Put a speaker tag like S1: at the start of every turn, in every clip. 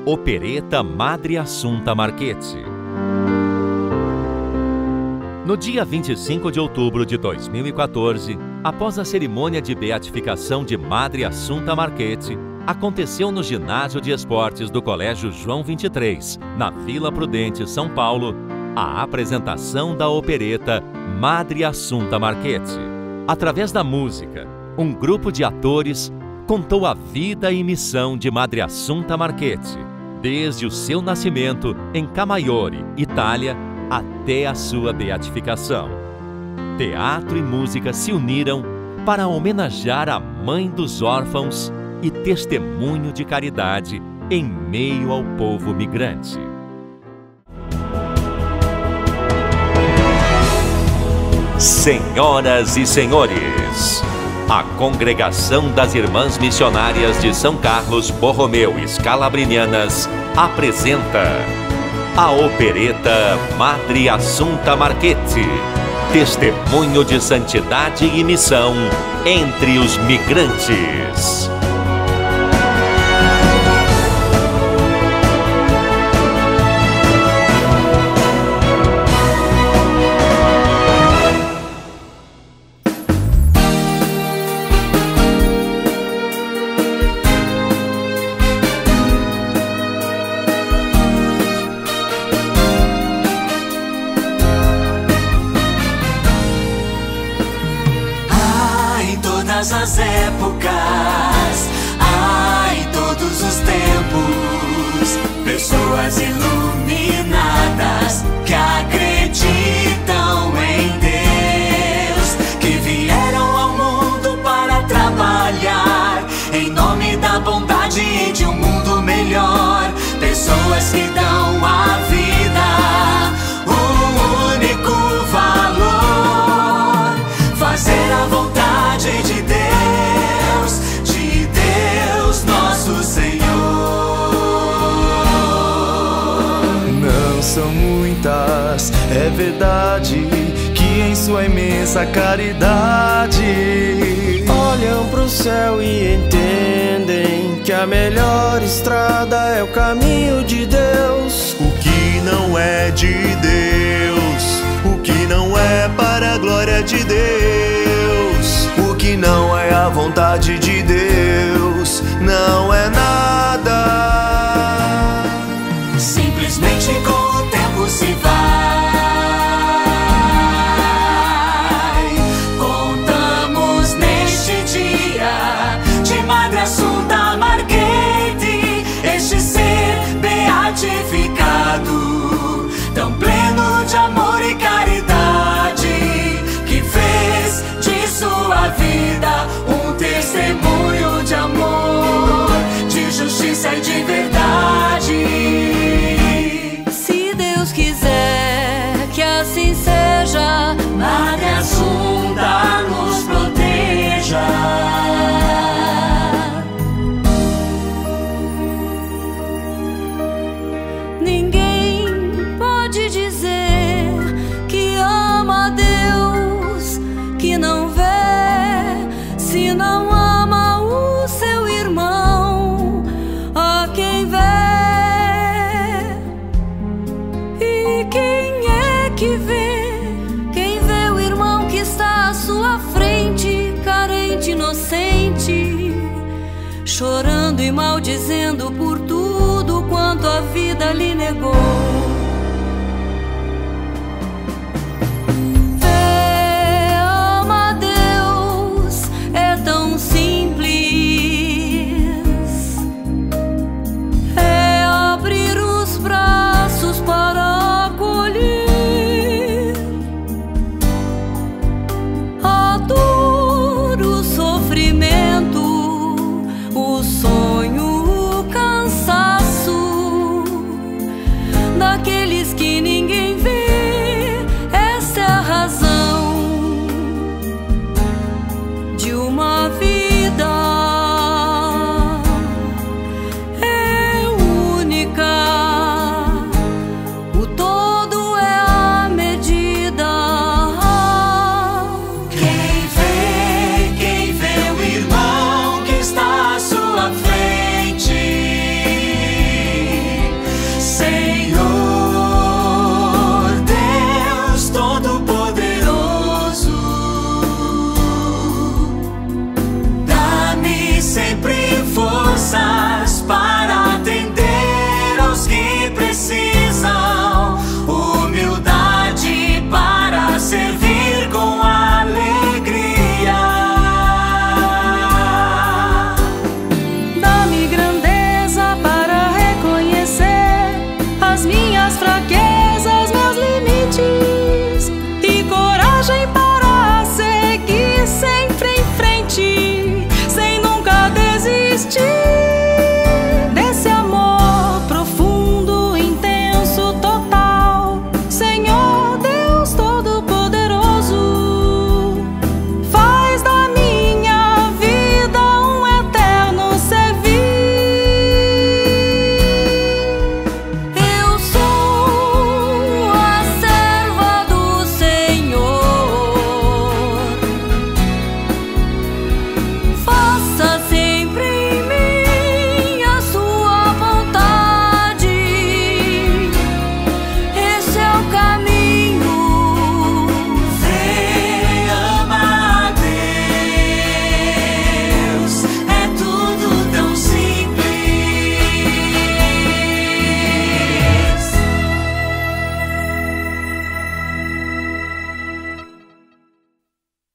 S1: Opereta Madre Assunta Marchetti. No dia 25 de outubro de 2014, após a cerimônia de beatificação de Madre Assunta Marchetti, aconteceu no ginásio de esportes do Colégio João 23, na Vila Prudente, São Paulo, a apresentação da opereta Madre Assunta Marchetti. Através da música, um grupo de atores contou a vida e missão de Madre Assunta Marchetti, desde o seu nascimento em Camaiore, Itália, até a sua beatificação. Teatro e música se uniram para homenagear a mãe dos órfãos e testemunho de caridade em meio ao povo migrante. Senhoras e senhores, a Congregação das Irmãs Missionárias de São Carlos Borromeu e Scalabrinianas apresenta a opereta Madre Assunta Marchetti, testemunho de santidade e missão entre os migrantes.
S2: As épocas, em todos os tempos, pessoas iluminadas que acreditam em Deus, que vieram ao mundo para trabalhar em nome da bondade e de um mundo melhor. Pessoas que dão à vida um único valor, fazer a vontade de Deus nosso Senhor.
S3: Não são muitas, é verdade, que em sua imensa caridade olham pro céu e entendem que a melhor estrada é o caminho de Deus.
S4: O que não é de Deus, o que não é para a glória de Deus, o que não é a vontade de Deus, não é nada.
S2: Simplesmente com o tempo se vai. Contamos neste dia de Madre Assunta Marchetti, este ser beatificado, tão pleno de amor e caridade, que fez de sua vida um testemunho de amor, de justiça e de verdade.
S5: Se Deus quiser que assim seja,
S2: Madre Assunta nos proteja.
S5: ninguém pode dizer que ama a Deus, que não vê, se não ama o seu irmão, a quem vê. E quem é que vê? Quem vê o irmão que está à sua frente, carente, inocente, chorando e maldizendo por tudo quanto a vida lhe negou. Ama a Deus, é tão simples, é abrir os braços para acolher a dor, o sofrimento, o sonho, o cansaço daquele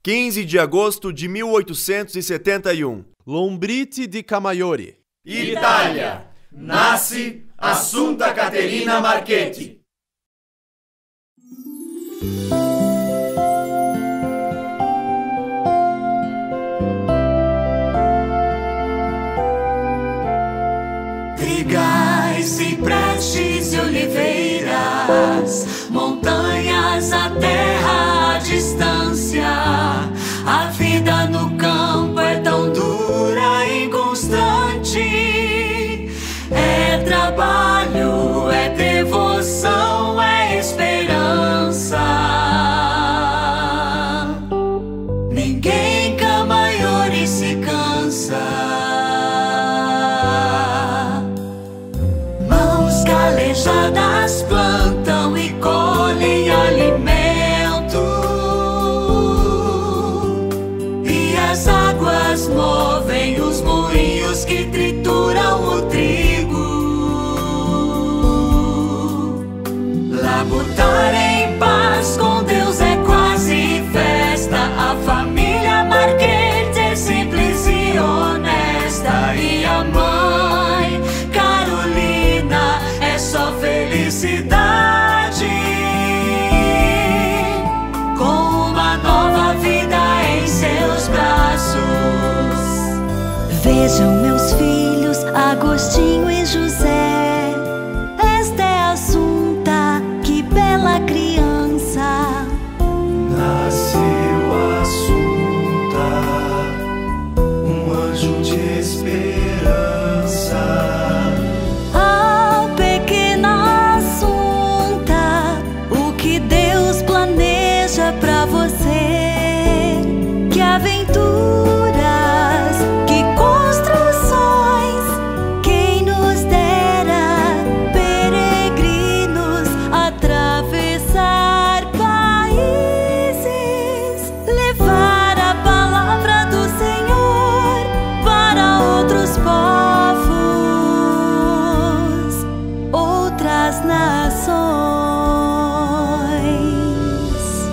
S4: 15 de agosto de 1871.
S3: Lombrite di Camaiore.
S6: Itália. Nasce Assunta Caterina Marchetti.
S2: Trigais, ciprestes e oliveiras, montanhas, a terra, a distância. A vida no campo é tão dura e inconstante. É trabalho, é devoção, é esperança. Ninguém Camaiore se cansa. Mãos calejadas plantam e colhem alimento, e as águas movem os moinhos que trituram o trigo. Labutar em paz com Deus é quase festa. A família Marchetti é simples e honesta, e a mãe Carolina é só felicidade, com uma nova vida em seus braços.
S5: Vejam meus filhos, Agostinho e José. Esta é a Assunta, que bela criança.
S4: Nasceu Assunta, um anjo de esperança.
S5: Ah, pequena Assunta, o que Deus planeja pra você. Que aventuras, que construções, quem nos dera, peregrinos, atravessar países, levar a palavra do Senhor para outros povos, outras nações.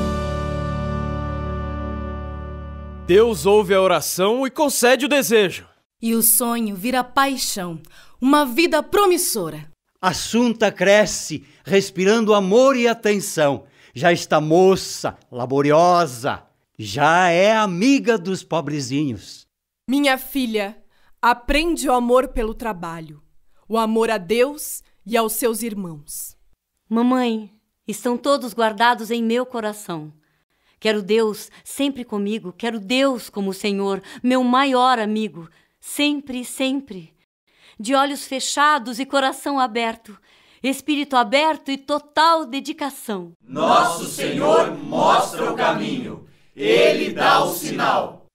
S3: Deus ouve a oração e concede o desejo.
S7: E o sonho vira paixão, uma vida promissora.
S8: Assunta cresce, respirando amor e atenção. Já está moça, laboriosa, já é amiga dos pobrezinhos.
S9: Minha filha, aprende o amor pelo trabalho, o amor a Deus e aos seus irmãos.
S10: Mamãe, estão todos guardados em meu coração. Quero Deus sempre comigo, quero Deus como Senhor, meu maior amigo, sempre, sempre. De olhos fechados e coração aberto, espírito aberto e total dedicação.
S6: Nosso Senhor mostra o caminho, Ele dá o sinal.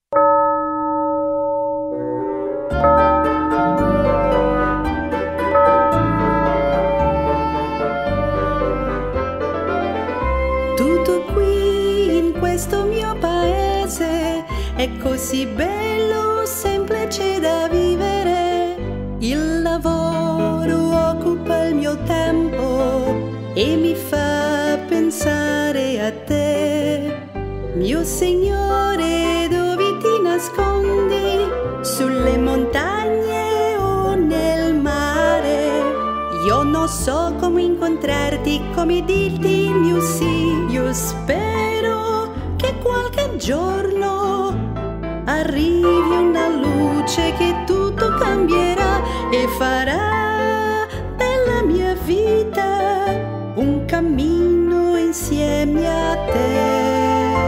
S11: Tutto qui in questo mio paese è così bello, semplice da vivere. Il lavoro occupa il mio tempo e mi fa pensare a te. Mio Signore, dove ti nascondi? Sulle montagne o nel mare? Io non so come incontrarti, come dirti il mio sì. Io spero che qualche giorno arrivi una luce che tutto cambierà e farà della mia vita un cammino insieme a te.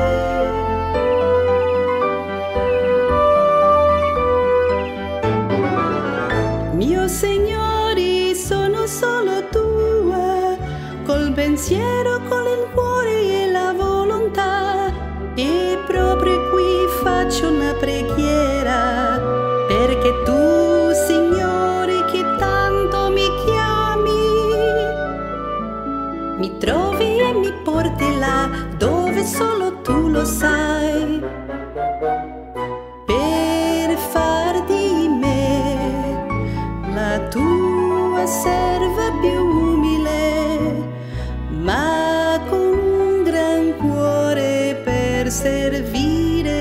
S11: Mio Signore, sono solo tua, col pensiero, con il cuore e la volontà. E proprio qui faccio una preghiera, perché tu, Signore, che tanto mi chiami, mi trovi e mi porti là dove solo tu lo sai, per far di me la tua serva più umile, ma con un gran cuore per servire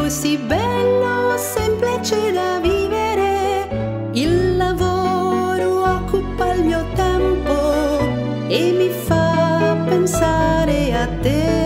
S11: così bello, semplice da vivere. Il lavoro occupa il mio tempo e mi fa pensare a te.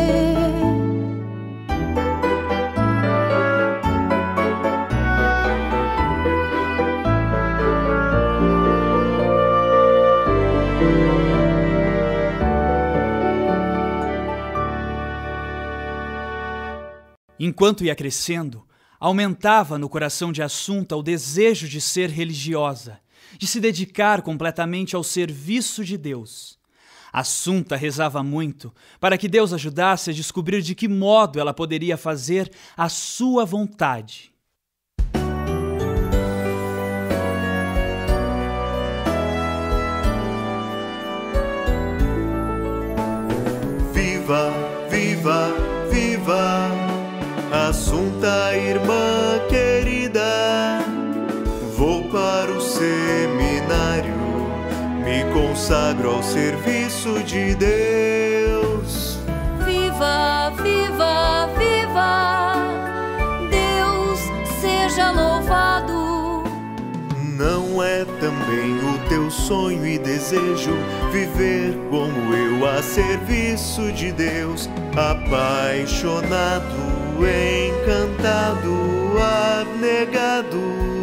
S12: Enquanto ia crescendo, aumentava no coração de Assunta o desejo de ser religiosa, de se dedicar completamente ao serviço de Deus. Assunta rezava muito para que Deus ajudasse a descobrir de que modo ela poderia fazer a sua vontade.
S4: Viva, viva, viva, Assunta, irmã querida. Vou para o seminário, me consagro ao serviço de Deus.
S5: Viva, viva, viva, Deus seja louvado.
S4: Não é também o teu sonho e desejo viver como eu a serviço de Deus, apaixonado, encantado, abnegado?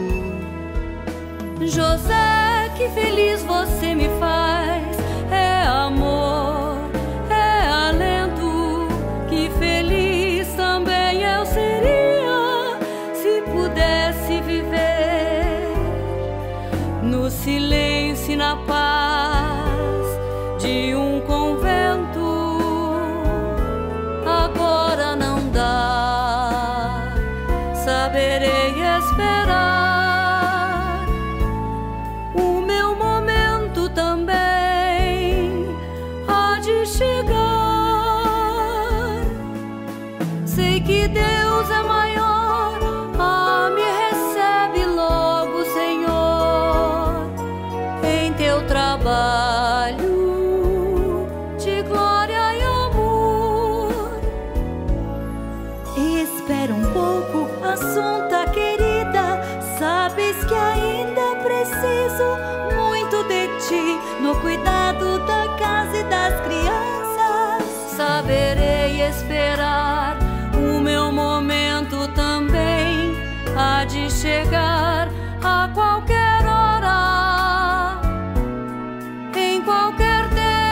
S5: José, que feliz você me faz. É amor, é alento. Que feliz também eu seria se pudesse viver no silêncio e na paz de um convento. Agora não dá, saberei esperar o meu momento também há de chegar. Sei que Deus é maior, me recebe logo, Senhor, em teu trabalho de glória e amor.
S11: Espera um pouco, Assunta querida, sabes que ainda preciso muito de ti no cuidado da casa e das crianças.
S5: Saberei esperar, o meu momento também há de chegar a qualquer hora, em qualquer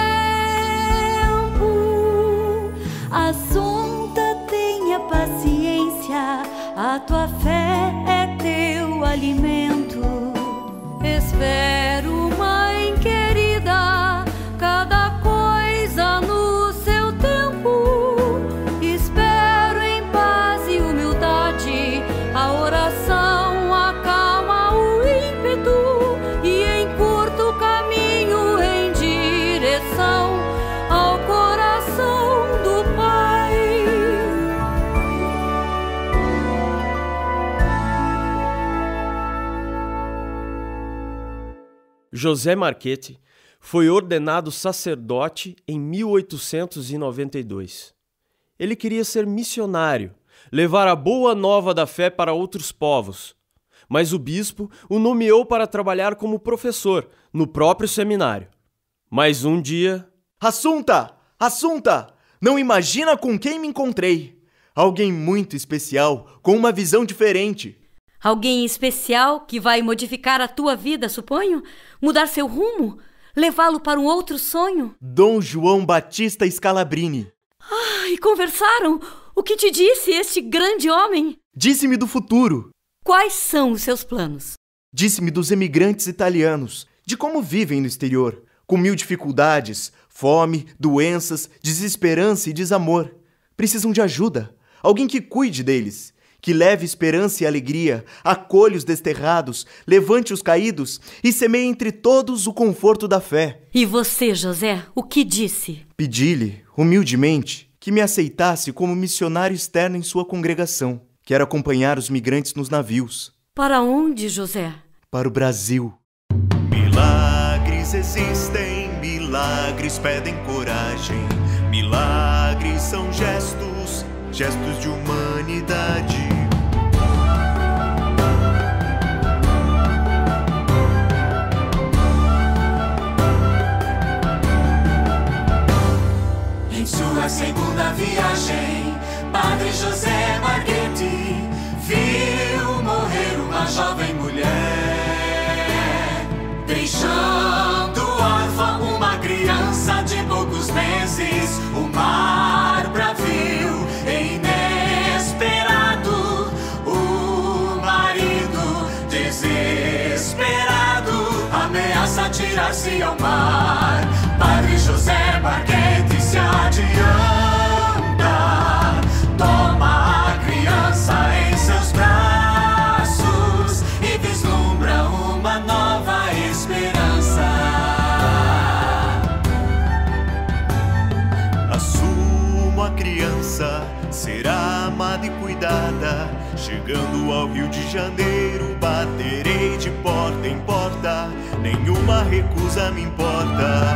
S5: tempo.
S11: Assunta, tenha paciência, a tua fé é teu alimento.
S5: Espero, mãe querida, cada coisa no seu tempo. Espero em paz e humildade, a oração acalma o ímpeto e encurta o caminho em direção ao coração do Pai.
S3: José Marchetti foi ordenado sacerdote em 1892. Ele queria ser missionário, levar a boa nova da fé para outros povos, mas o bispo o nomeou para trabalhar como professor no próprio seminário. Mas um dia...
S4: Assunta! Assunta! Não imagina com quem me encontrei! Alguém muito especial, com uma visão diferente.
S10: Alguém especial que vai modificar a tua vida, suponho? Mudar seu rumo? Levá-lo para um outro sonho?
S4: Dom João Batista Scalabrini.
S10: E conversaram? O que te disse este grande homem?
S4: Disse-me do futuro.
S10: Quais são os seus planos?
S4: Disse-me dos emigrantes italianos, de como vivem no exterior, com mil dificuldades, fome, doenças, desesperança e desamor. Precisam de ajuda, alguém que cuide deles, que leve esperança e alegria, acolha os desterrados, levante os caídos e semeie entre todos o conforto da fé.
S10: E você, José, o que disse?
S4: Pedi-lhe, humildemente, que me aceitasse como missionário externo em sua congregação. Quero acompanhar os migrantes nos navios.
S10: Para onde, José?
S4: Para o Brasil. Milagres existem, milagres pedem coragem. Milagres são gestos, gestos de humanidade.
S2: atirar-se ao mar. Padre José Marquete se adianta, toma a criança em seus braços e vislumbra uma nova esperança.
S4: Assumo a criança, será amada e cuidada. Chegando ao Rio de Janeiro, baterei de porta em porta, nenhuma recusa me importa.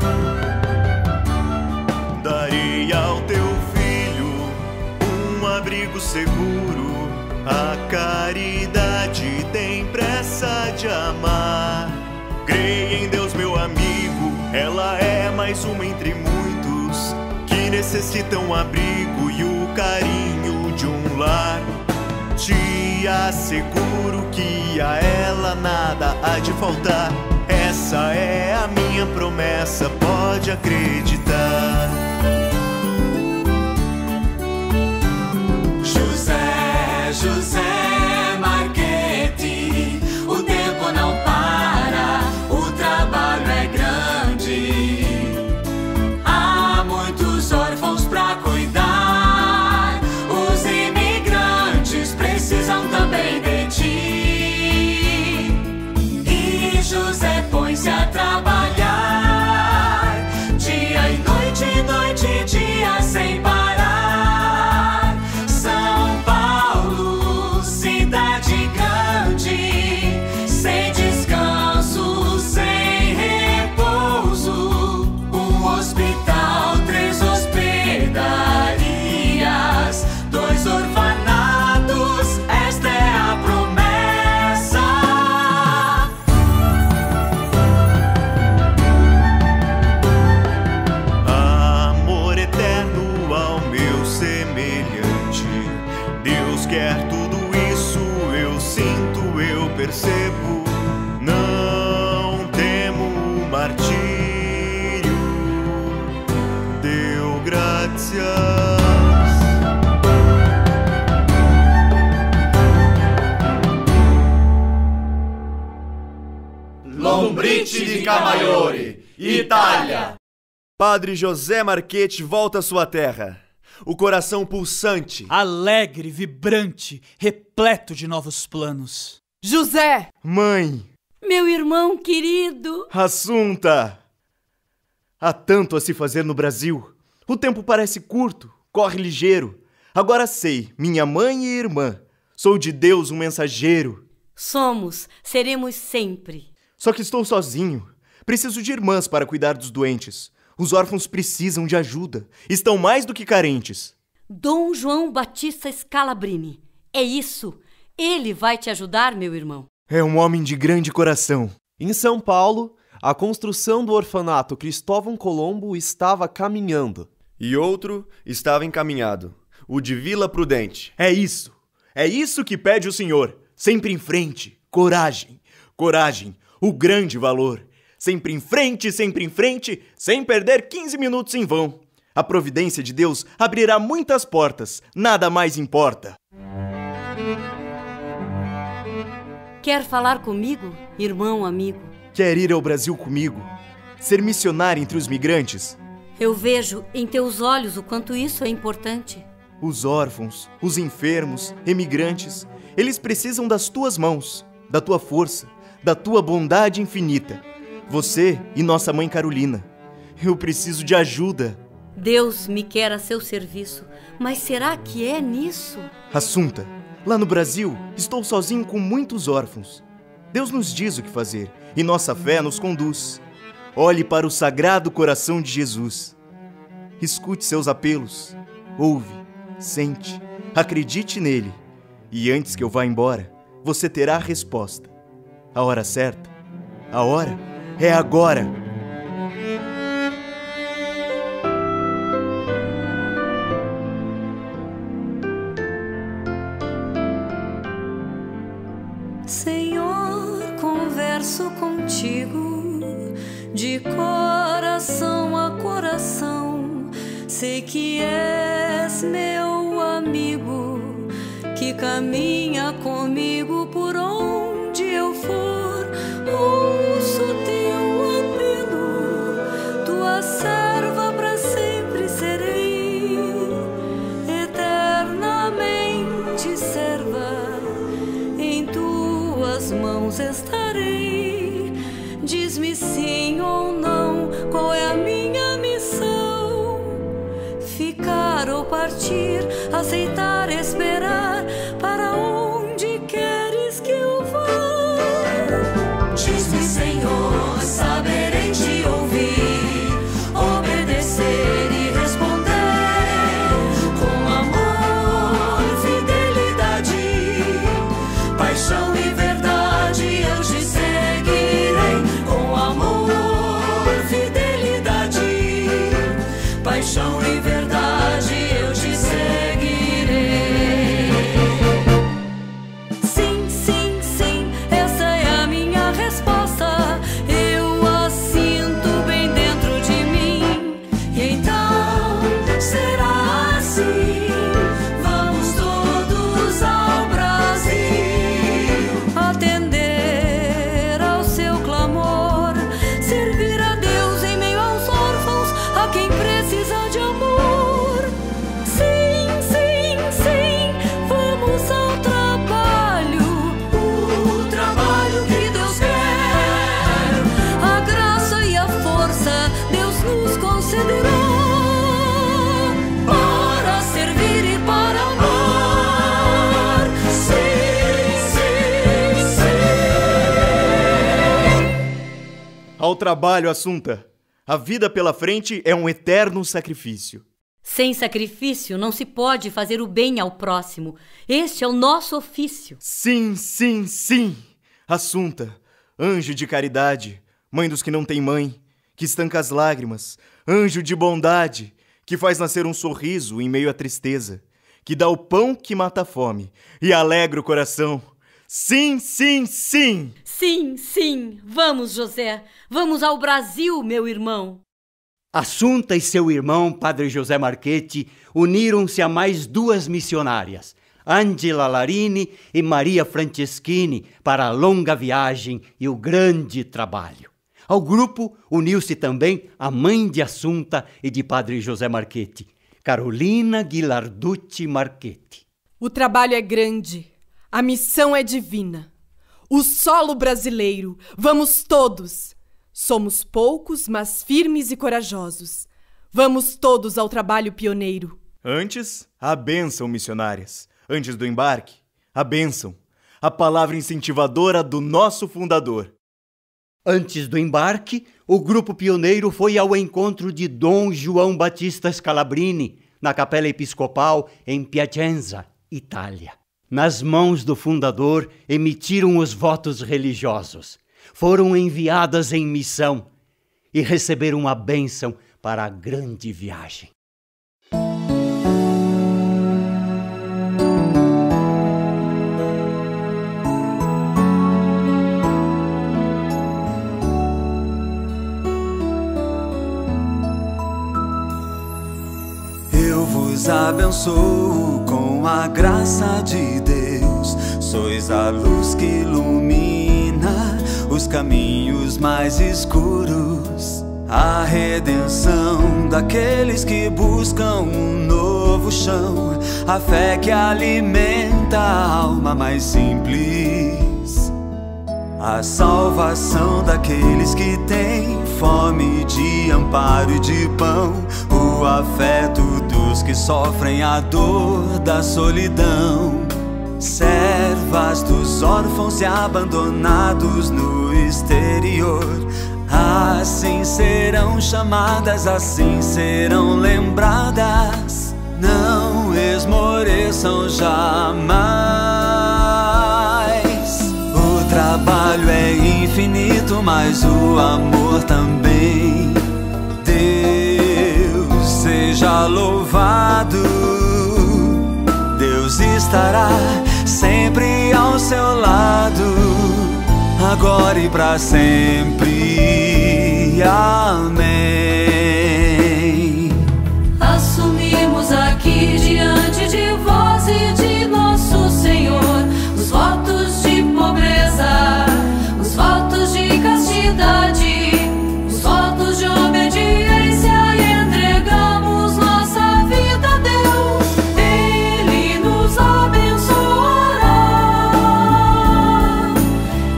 S4: Darei ao teu filho um abrigo seguro. A caridade tem pressa de amar. Creia em Deus, meu amigo, ela é mais uma entre muitos que necessitam abrigo e o carinho de um lar. Te asseguro que a ela nada há de faltar. Essa é a minha promessa, pode acreditar.
S2: José, José Marquete, o tempo não para, o trabalho é grande. Há muitos órfãos pra cuidar, os imigrantes precisam também de ti. E José põe-se a trabalhar, dia e noite, noite e dia sem parar. São Paulo, cidade grande, sem descanso, sem repouso. Um hospital, 3 hospedarias, 2 orfanatos, esta é a promessa.
S4: Amor eterno ao meu semelhante. Deus quer tudo isso, eu sinto, eu percebo. Não temo o martírio, deu graças.
S6: Lombrite di Camaiore, Itália.
S4: Padre José Marquete volta à sua terra. O coração pulsante,
S12: alegre, vibrante, repleto de novos planos.
S9: José!
S4: Mãe!
S10: Meu irmão querido!
S4: Assunta! Há tanto a se fazer no Brasil. O tempo parece curto, corre ligeiro. Agora sei, minha mãe e irmã, sou de Deus um mensageiro.
S10: Somos, seremos sempre.
S4: Só que estou sozinho. Preciso de irmãs para cuidar dos doentes. Os órfãos precisam de ajuda. Estão mais do que carentes.
S10: Dom João Batista Scalabrini. É isso. Ele vai te ajudar, meu irmão.
S4: É um homem de grande coração.
S3: Em São Paulo, a construção do orfanato Cristóvão Colombo estava caminhando.
S4: E outro estava encaminhado. O de Vila Prudente. É isso. É isso que pede o Senhor. Sempre em frente. Coragem. Coragem. O grande valor. Sempre em frente, sem perder 15 minutos em vão. A providência de Deus abrirá muitas portas, nada mais importa.
S10: Quer falar comigo, irmão amigo?
S4: Quer ir ao Brasil comigo? Ser missionário entre os migrantes?
S10: Eu vejo em teus olhos o quanto isso é importante.
S4: Os órfãos, os enfermos, emigrantes, eles precisam das tuas mãos, da tua força, da tua bondade infinita. Você e nossa mãe Carolina. Eu preciso de ajuda.
S10: Deus me quer a seu serviço, mas será que é nisso?
S4: Assunta, lá no Brasil, estou sozinho com muitos órfãos. Deus nos diz o que fazer e nossa fé nos conduz. Olhe para o Sagrado Coração de Jesus. Escute seus apelos. Ouve, sente, acredite nele. E antes que eu vá embora, você terá a resposta. A hora certa, a hora é agora.
S5: Senhor, converso contigo de coração a coração. Sei que és meu amigo, que caminha comigo por onde eu for. Ouço teu tuas mãos estarei. Diz-me sim ou não, qual é a minha missão? Ficar ou partir, aceitar, esperar, para onde queres que eu vá?
S2: Diz-me, Senhor, saberei te ouvir, obedecer e responder com amor, fidelidade, paixão e verdade. Eu te seguirei com amor, fidelidade, paixão e verdade. Eu te seguirei.
S5: Sim, sim, sim, essa é a minha resposta. Eu a sinto bem dentro de mim. E então
S2: Será assim, vamos todos ao Brasil,
S5: atender ao seu clamor, servir a Deus em meio aos órfãos, a quem precisa de amor. Sim, sim, sim, vamos ao trabalho,
S2: o trabalho que Deus quer.
S5: a graça e a força Deus nos concederá para servir e para amar.
S2: Sim, sim, sim.
S4: Ao trabalho, Assunta. A vida pela frente é um eterno sacrifício.
S10: Sem sacrifício não se pode fazer o bem ao próximo. Este é o nosso ofício.
S4: Sim, sim, sim. Assunta, anjo de caridade, mãe dos que não têm mãe, que estanca as lágrimas, anjo de bondade, que faz nascer um sorriso em meio à tristeza, que dá o pão que mata a fome e alegra o coração. Sim, sim, sim.
S10: Sim, sim. Vamos, José. Vamos ao Brasil, meu irmão.
S8: Assunta e seu irmão, Padre José Marchetti, uniram-se a mais duas missionárias, Angela Larini e Maria Franceschini, para a longa viagem e o grande trabalho. Ao grupo uniu-se também a mãe de Assunta e de Padre José Marchetti, Carolina Ghilarducci Marchetti.
S9: O trabalho é grande, a missão é divina. O solo brasileiro, vamos todos. Somos poucos, mas firmes e corajosos. Vamos todos ao trabalho pioneiro.
S4: Antes, a bênção, missionárias. Antes do embarque, a bênção. A palavra incentivadora do nosso fundador.
S8: Antes do embarque, o grupo pioneiro foi ao encontro de Dom João Batista Scalabrini, na Capela Episcopal em Piacenza, Itália. Nas mãos do fundador emitiram os votos religiosos. Foram enviadas em missão e receberam a bênção para a grande viagem.
S2: Eu vos abençoo com a graça de Deus. Sois a luz que ilumina os caminhos mais escuros, a redenção daqueles que buscam um novo chão, a fé que alimenta a alma mais simples, a salvação daqueles que têm fome de amparo e de pão, o afeto dos que sofrem a dor da solidão. Servas dos órfãos e abandonados no exterior, assim serão chamadas, assim serão lembradas. Não esmoreçam jamais. O trabalho é infinito, mas o amor também. Deus seja louvado. Deus estará sempre ao seu lado, agora e para sempre. Amém.
S5: Assumimos aqui diante de vós e de nosso Senhor os votos de pobreza, os votos de castidade, os votos de obediência e entregamos nossa vida a Deus. Ele nos abençoará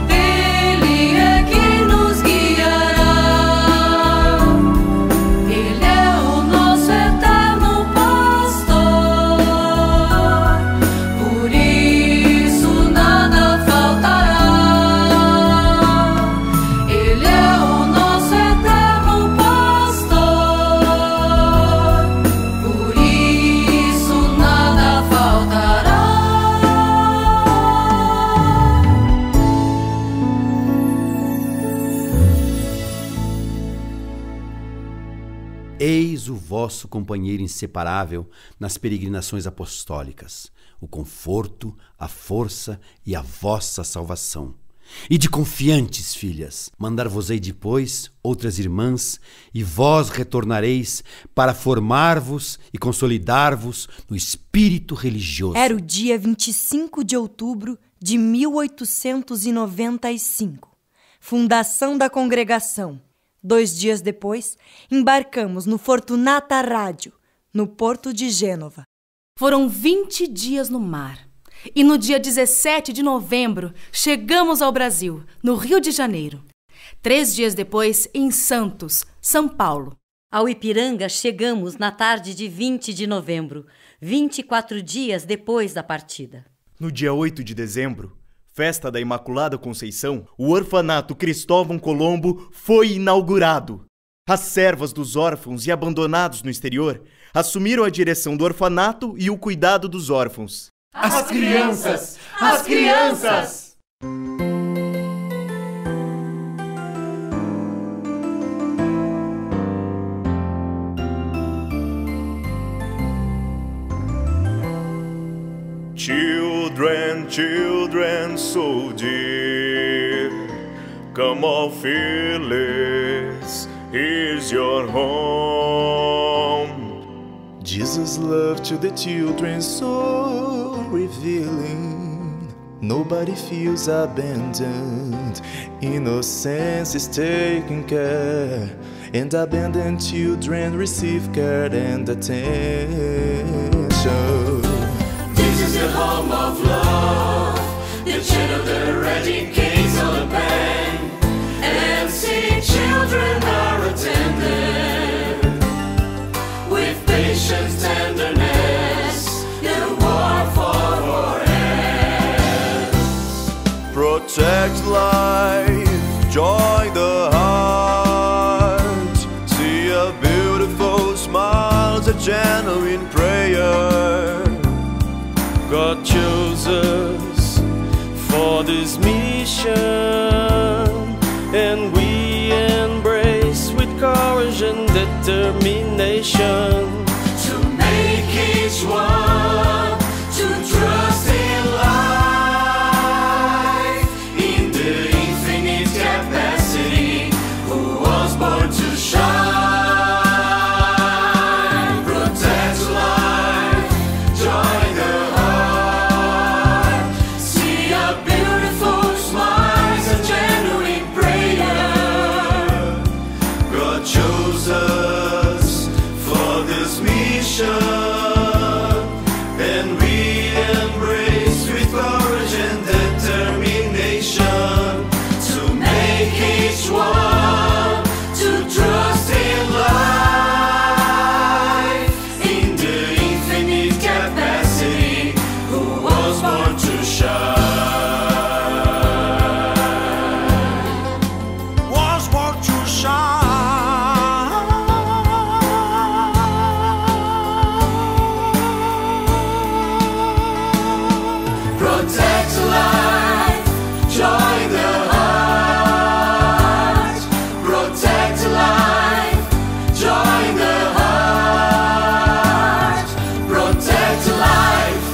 S13: mais o vosso companheiro inseparável nas peregrinações apostólicas, o conforto, a força e a vossa salvação. E de confiantes, filhas, mandar-vos-ei depois outras irmãs, e vós retornareis para formar-vos e consolidar-vos no espírito religioso.
S14: Era o dia 25 de outubro de 1895, fundação da congregação. 2 dias depois, embarcamos no Fortunata Rádio, no porto de Gênova.
S7: Foram 20 dias no mar. E no dia 17 de novembro, chegamos ao Brasil, no Rio de Janeiro. 3 dias depois, em Santos, São Paulo.
S10: Ao Ipiranga chegamos na tarde de 20 de novembro, 24 dias depois da partida.
S15: No dia 8 de dezembro, festa da Imaculada Conceição, o orfanato Cristóvão Colombo foi inaugurado. As servas dos órfãos e abandonados no exterior assumiram a direção do orfanato e o cuidado dos órfãos.
S6: As crianças! As crianças!
S4: Children, children so dear, come all fearless, here's your home.
S16: Jesus' love to the children so revealing. Nobody feels abandoned. Innocence is taken care, and abandoned children receive care and attention.
S2: This is the home of love. The children eradicates all the pain, and see children are attended with patience, tenderness, the war for ends.
S4: Protect life, joy the heart. See a beautiful smile, a genuine prayer. God chose us for this mission, and we embrace with courage and determination
S2: to make each one to trust in life, in the infinite capacity, who was born to shine. Protect life, join the heart, see a beautiful smile, a genuine prayer.
S4: God chose us for this mission, and we embrace with courage and determination
S2: to make each one to trust in life, in the infinite capacity, who was born to shine.
S4: Was born to shine.
S2: Protect life, join the heart. Protect life, join the heart. Protect life.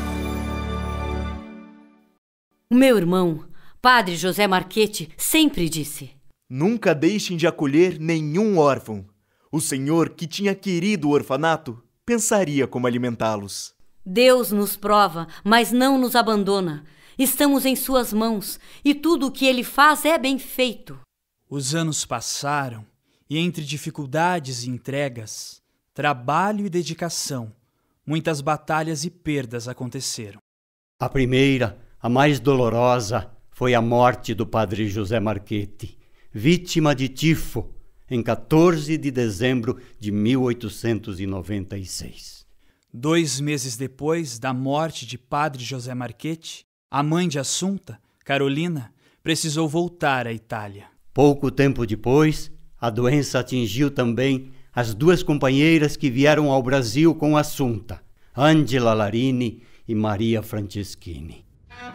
S10: O meu irmão, Padre José Marchetti, sempre disse:
S15: Nunca deixem de acolher nenhum órfão. O Senhor, que tinha querido o orfanato, pensaria como alimentá-los.
S10: Deus nos prova, mas não nos abandona. Estamos em suas mãos e tudo o que ele faz é bem feito.
S12: Os anos passaram e entre dificuldades e entregas, trabalho e dedicação, muitas batalhas e perdas aconteceram.
S8: A primeira, a mais dolorosa, foi a morte do padre José Marchetti, vítima de tifo, em 14 de dezembro de 1896.
S12: 2 meses depois da morte de padre José Marchetti, a mãe de Assunta, Carolina, precisou voltar à Itália.
S8: Pouco tempo depois, a doença atingiu também as 2 companheiras que vieram ao Brasil com Assunta, Angela Larini e Maria Franceschini.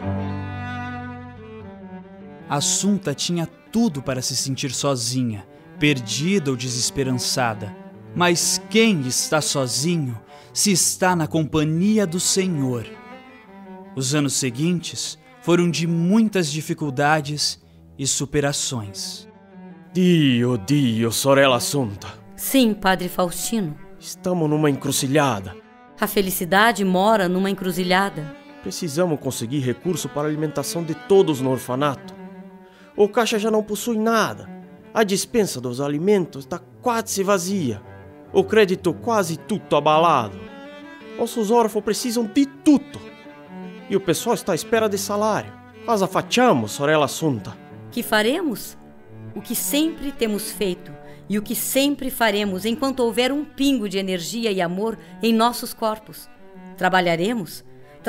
S12: Assunta tinha tudo para se sentir sozinha, perdida ou desesperançada. Mas quem está sozinho se está na companhia do Senhor. Os anos seguintes foram de muitas dificuldades e superações.
S3: Dio, sorella Assunta.
S10: Sim, Padre Faustino.
S3: Estamos numa encruzilhada.
S10: A felicidade mora numa encruzilhada.
S3: Precisamos conseguir recurso para a alimentação de todos no orfanato. O caixa já não possui nada. A despensa dos alimentos está quase vazia. O crédito quase tudo abalado. Nossos órfãos precisam de tudo. E o pessoal está à espera de salário. Cosa facciamo, sorella Assunta?
S10: Que faremos? O que sempre temos feito e o que sempre faremos enquanto houver um pingo de energia e amor em nossos corpos. Trabalharemos.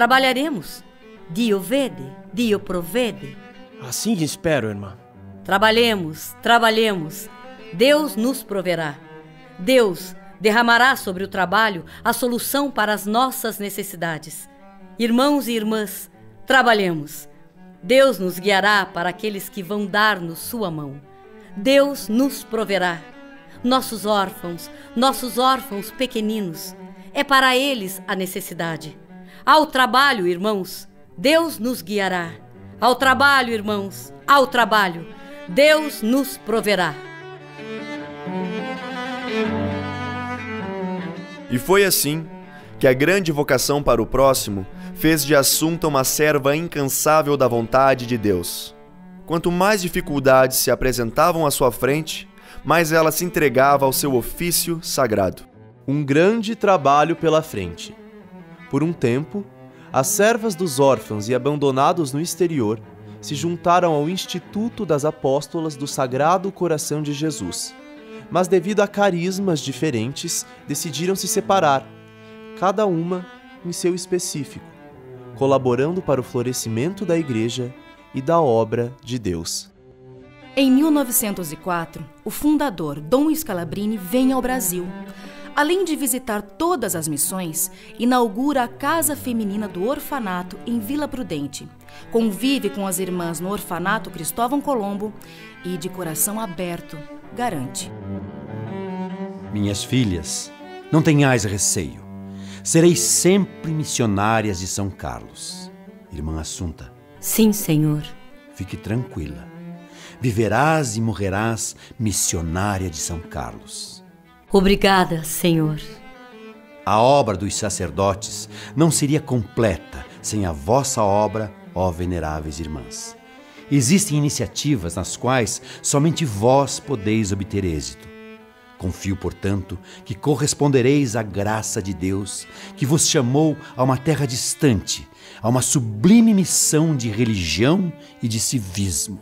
S10: Dio vede, Dio provvede.
S3: Assim espero, irmã.
S10: Trabalhemos. Deus nos proverá. Deus derramará sobre o trabalho a solução para as nossas necessidades. Irmãos e irmãs, trabalhemos. Deus nos guiará para aqueles que vão dar-nos sua mão. Deus nos proverá. Nossos órfãos pequeninos, é para eles a necessidade. Ao trabalho, irmãos, Deus nos guiará. Ao trabalho, irmãos, ao trabalho, Deus nos proverá.
S15: E foi assim que a grande vocação para o próximo fez de Assunta uma serva incansável da vontade de Deus. Quanto mais dificuldades se apresentavam à sua frente, mais ela se entregava ao seu ofício sagrado.
S17: Um grande trabalho pela frente. Por um tempo, as servas dos órfãos e abandonados no exterior se juntaram ao Instituto das Apóstolas do Sagrado Coração de Jesus, mas devido a carismas diferentes, decidiram se separar, cada uma em seu específico, colaborando para o florescimento da Igreja e da obra de Deus.
S7: Em 1904, o fundador Dom Scalabrini vem ao Brasil. Além de visitar todas as missões, inaugura a Casa Feminina do Orfanato em Vila Prudente. Convive com as irmãs no Orfanato Cristóvão Colombo e, de coração aberto, garante:
S13: Minhas filhas, não tenhais receio. Sereis sempre missionárias de São Carlos. Irmã Assunta.
S10: Sim, Senhor.
S13: Fique tranquila. Viverás e morrerás missionária de São Carlos.
S10: Obrigada, Senhor.
S13: A obra dos sacerdotes não seria completa sem a vossa obra, ó veneráveis irmãs. Existem iniciativas nas quais somente vós podeis obter êxito. Confio, portanto, que correspondereis à graça de Deus, que vos chamou a uma terra distante, a uma sublime missão de religião e de civismo.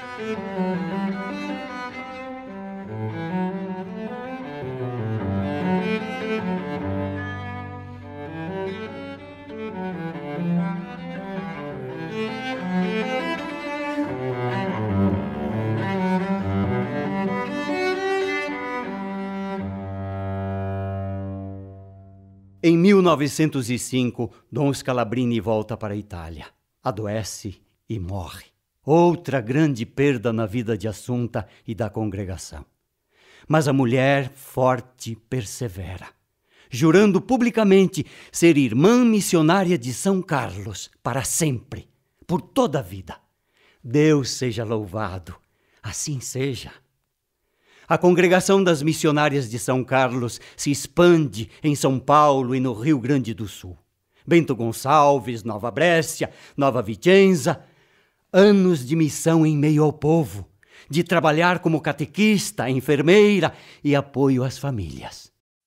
S8: Em 1905, Dom Scalabrini volta para a Itália. Adoece e morre. Outra grande perda na vida de Assunta e da congregação. Mas a mulher forte persevera, jurando publicamente ser irmã missionária de São Carlos para sempre, por toda a vida. Deus seja louvado, assim seja. A congregação das missionárias de São Carlos se expande em São Paulo e no Rio Grande do Sul. Bento Gonçalves, Nova Brécia, Nova Vicenza. Anos de missão em meio ao povo, de trabalhar como catequista, enfermeira e apoio às famílias.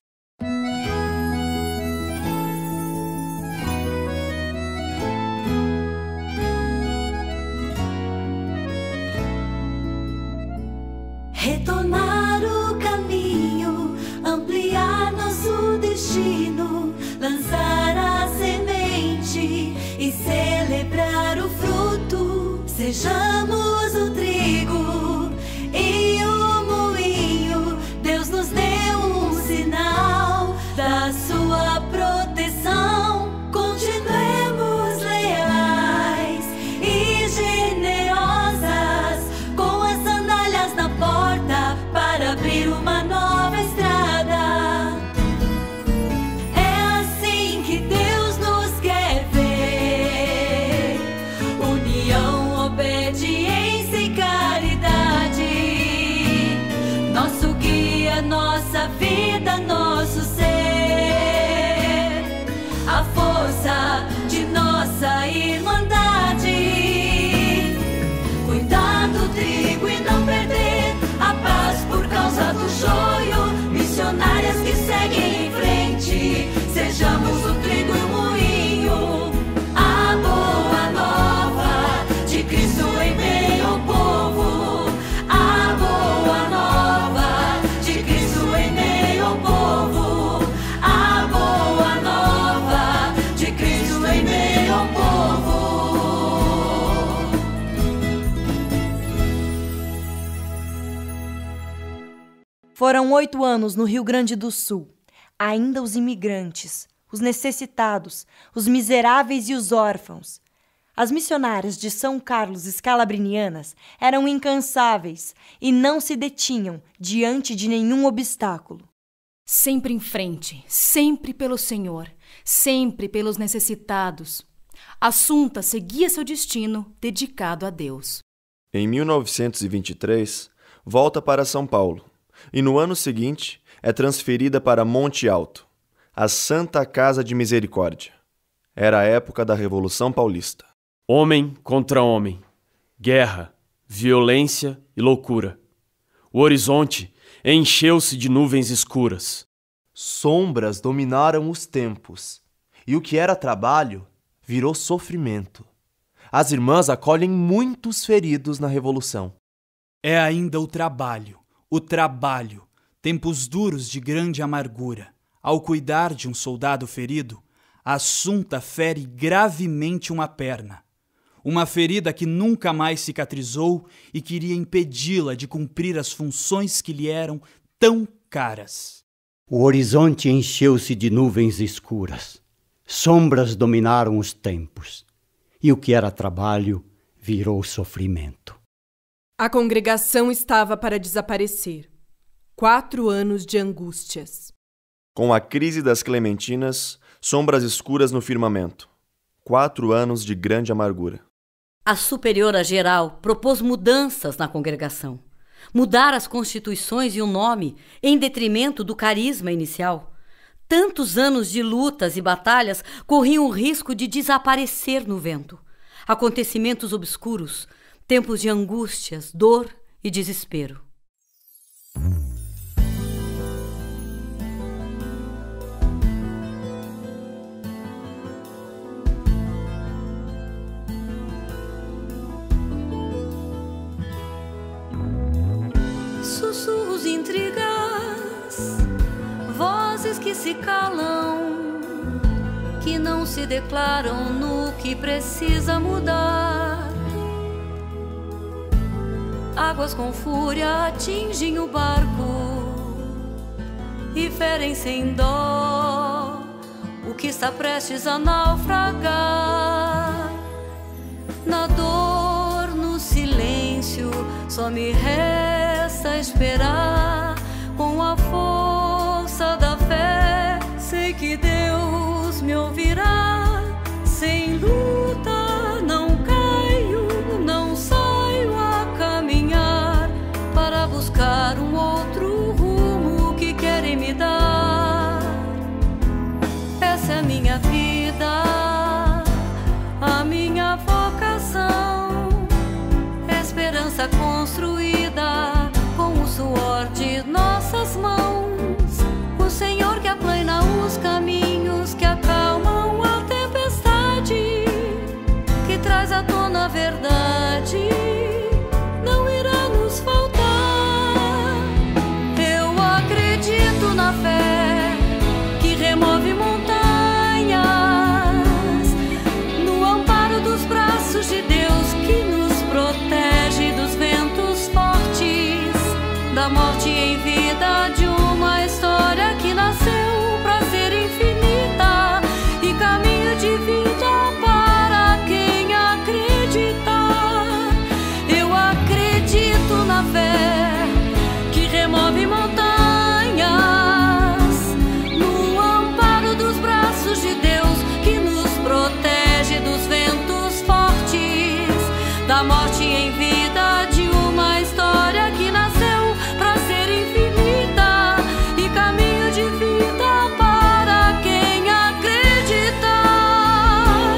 S11: Retornar o caminho, ampliar nosso destino, lançar a semente e celebrar o fruto. Sejamos o trigo e o moinho. Deus nos deu um sinal da sua proteção. Continuemos leais e generosas, com as sandálias na porta para abrir uma nova estrada.
S14: Foram 8 anos no Rio Grande do Sul. Ainda os imigrantes, os necessitados, os miseráveis e os órfãos. As missionárias de São Carlos Scalabrinianas eram incansáveis e não se detinham diante de nenhum obstáculo.
S7: Sempre em frente, sempre pelo Senhor, sempre pelos necessitados. Assunta seguia seu destino dedicado a Deus.
S17: Em 1923, volta para São Paulo e no ano seguinte é transferida para Monte Alto, a Santa Casa de Misericórdia. Era a época da Revolução Paulista.
S3: Homem contra homem, guerra, violência e loucura. O horizonte encheu-se de nuvens escuras.
S17: Sombras dominaram os tempos, e o que era trabalho virou sofrimento. As irmãs acolhem muitos feridos na Revolução.
S12: É ainda o trabalho, tempos duros de grande amargura. Ao cuidar de um soldado ferido, Assunta fere gravemente uma perna. Uma ferida que nunca mais cicatrizou e queria impedi-la de cumprir as funções que lhe eram tão caras.
S8: O horizonte encheu-se de nuvens escuras. Sombras dominaram os tempos. E o que era trabalho virou sofrimento.
S9: A congregação estava para desaparecer. 4 anos de angústias.
S17: Com a crise das Clementinas, sombras escuras no firmamento. 4 anos de grande amargura.
S10: A superiora geral propôs mudanças na congregação. Mudar as constituições e o nome em detrimento do carisma inicial. Tantos anos de lutas e batalhas corriam o risco de desaparecer no vento. Acontecimentos obscuros, tempos de angústias, dor e desespero.
S5: Sussurros, intrigas, vozes que se calam, que não se declaram no que precisa mudar. Águas com fúria atingem o barco e ferem sem dó o que está prestes a naufragar. Na dor, no silêncio, só me resta esperar. Com a força da fé, sei que Deus me ouvirá. Sem luta não caio, não saio a caminhar para buscar um outro rumo que querem me dar. Essa é a minha vida, a minha vocação, esperança construída com o suor de nossas mãos. O Senhor que aplana os caminhos, que acalmam a tempestade, que traz à tona a verdade, não irá nos faltar. Eu acredito na fé que remove montanhas, no amparo dos braços de Deus que nos protege dos ventos fortes, da morte em vida, de uma história que nasceu pra ser infinita e caminho de vida para quem acreditar. Eu acredito na fé que remove montanhas, no amparo dos braços de Deus que nos protege dos ventos fortes, da morte em vida, de uma história que nasceu pra ser infinita e caminho de vida para quem acreditar.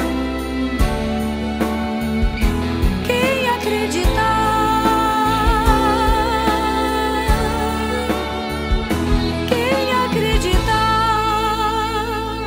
S5: Quem acreditar. Quem acreditar.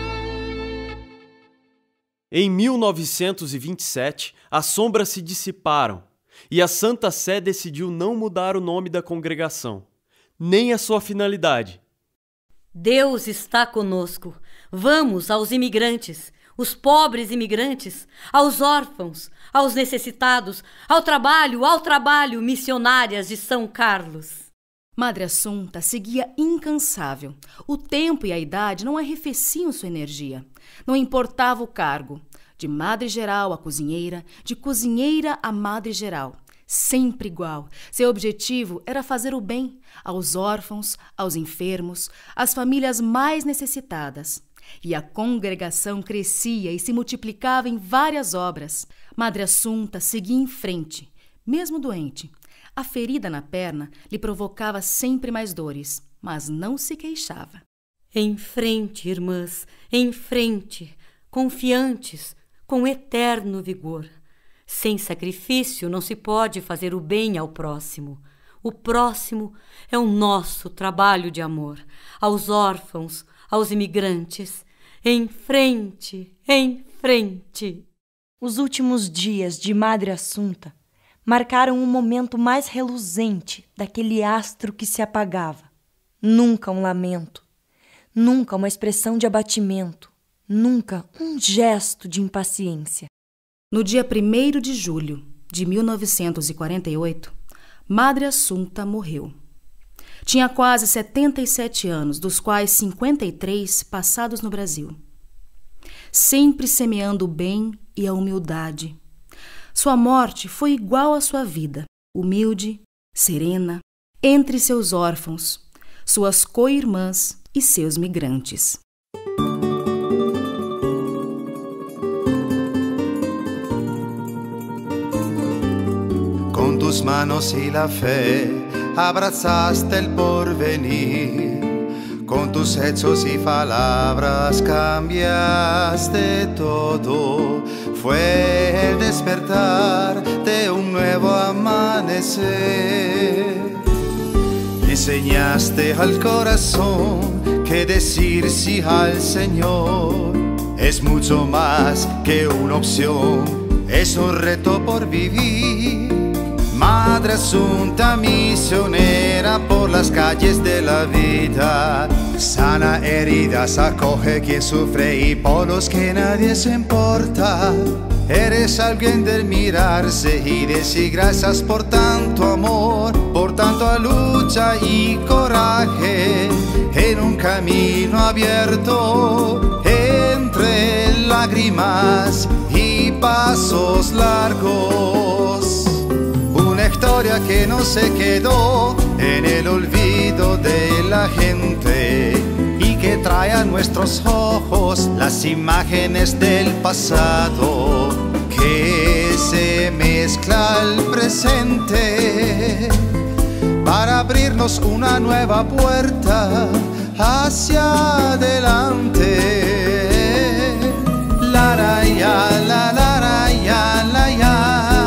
S3: Em 1927, as sombras se dissiparam e a Santa Sé decidiu não mudar o nome da congregação, nem a sua finalidade.
S10: Deus está conosco. Vamos aos imigrantes, os pobres imigrantes, aos órfãos, aos necessitados, ao trabalho, missionárias de São Carlos.
S7: Madre Assunta seguia incansável. O tempo e a idade não arrefeciam sua energia. Não importava o cargo. De madre-geral a cozinheira, de cozinheira a madre-geral. Sempre igual. Seu objetivo era fazer o bem aos órfãos, aos enfermos, às famílias mais necessitadas. E a congregação crescia e se multiplicava em várias obras. Madre Assunta seguia em frente, mesmo doente. A ferida na perna lhe provocava sempre mais dores, mas não se queixava.
S10: Em frente, irmãs, em frente, confiantes, com eterno vigor. Sem sacrifício não se pode fazer o bem ao próximo. O próximo é o nosso trabalho de amor, aos órfãos, aos imigrantes. Em frente, em frente.
S14: Os últimos dias de Madre Assunta marcaram um momento mais reluzente daquele astro que se apagava. Nunca um lamento, nunca uma expressão de abatimento, nunca um gesto de impaciência.
S7: No dia 1º de julho de 1948, Madre Assunta morreu. Tinha quase 77 anos, dos quais 53 passados no Brasil. Sempre semeando o bem e a humildade. Sua morte foi igual à sua vida, humilde, serena, entre seus órfãos, suas co-irmãs e seus migrantes.
S4: Con tus manos y la fe abrazaste el porvenir. Con tus hechos y palabras cambiaste todo. Fue el despertar de un nuevo amanecer. Enseñaste al corazón que decir sí al Señor es mucho más que una opción, es un reto por vivir. Madre Assunta, misionera por las calles de la vida, sana heridas, acoge quien sufre y por los que nadie se importa. Eres alguien del mirarse y decir gracias por tanto amor, por tanta lucha y coraje en un camino abierto entre lágrimas y pasos largos. Una historia que no se quedó en el olvido de la gente y que trae a nuestros ojos las imágenes del pasado, que se mezcla al presente para abrirnos una nueva puerta hacia adelante. La la ya, la la la ya, la ya.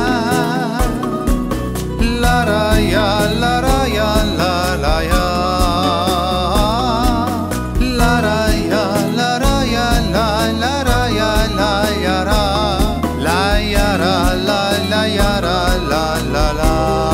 S4: La la ya, la la ya, la la ya. La la ya, la la ya, la la ya, la ya ra. La ya ra, la ya ra, la la la.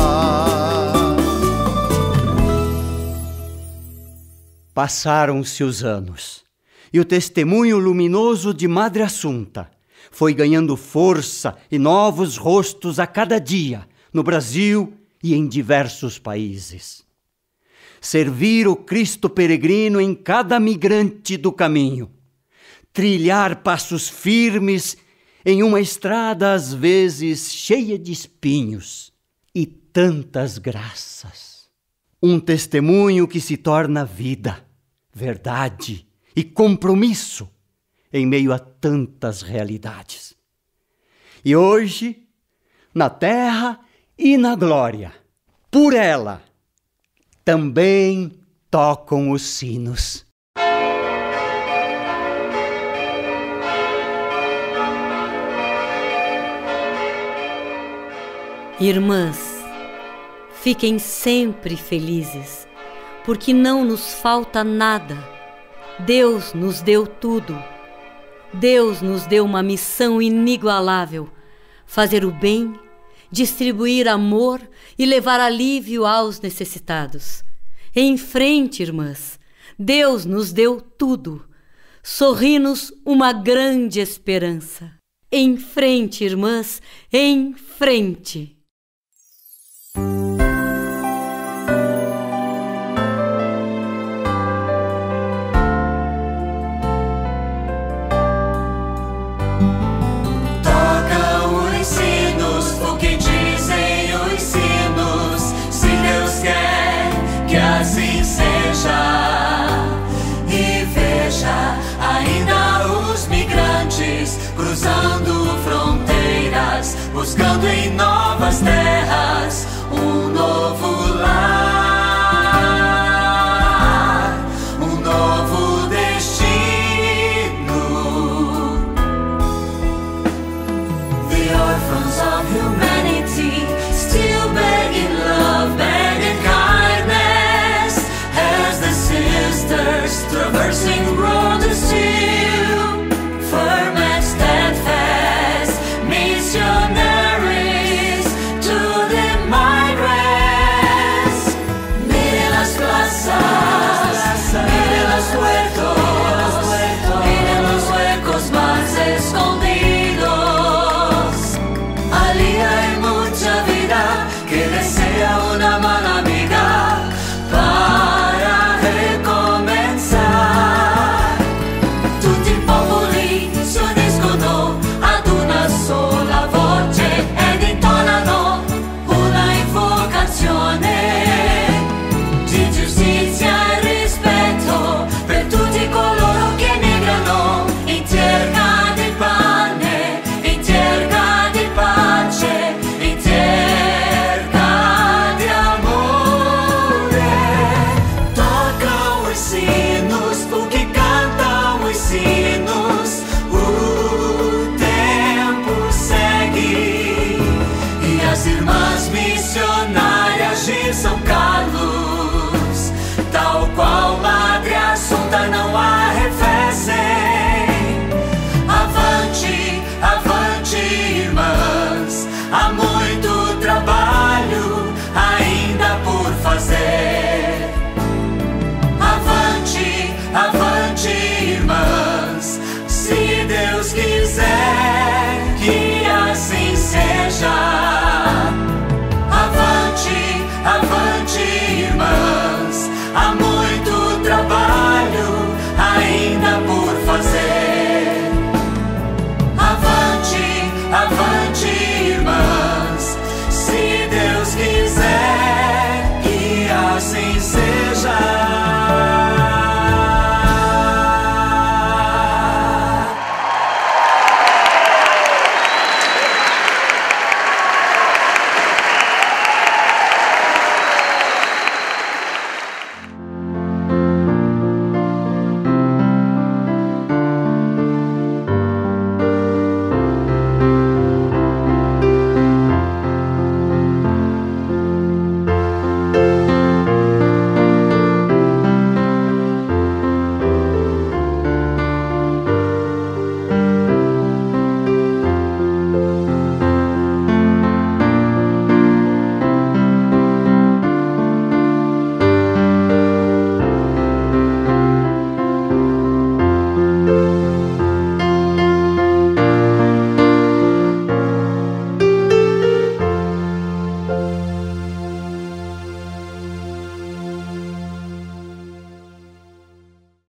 S8: Passaram-se os anos e o testemunho luminoso de Madre Assunta foi ganhando força e novos rostos a cada dia no Brasil e em diversos países. Servir o Cristo peregrino em cada migrante do caminho, trilhar passos firmes em uma estrada às vezes cheia de espinhos e tantas graças. Um testemunho que se torna vida, verdade e compromisso em meio a tantas realidades. E hoje, na terra e na glória, por ela, também tocam os sinos.
S10: Irmãs, fiquem sempre felizes, porque não nos falta nada. Deus nos deu tudo. Deus nos deu uma missão inigualável: fazer o bem, distribuir amor e levar alívio aos necessitados. Em frente, irmãs, Deus nos deu tudo. Sorri-nos uma grande esperança. Em frente, irmãs, em frente.
S2: As missionárias de São Carlos, tal qual Madre Assunta, não arrefecem.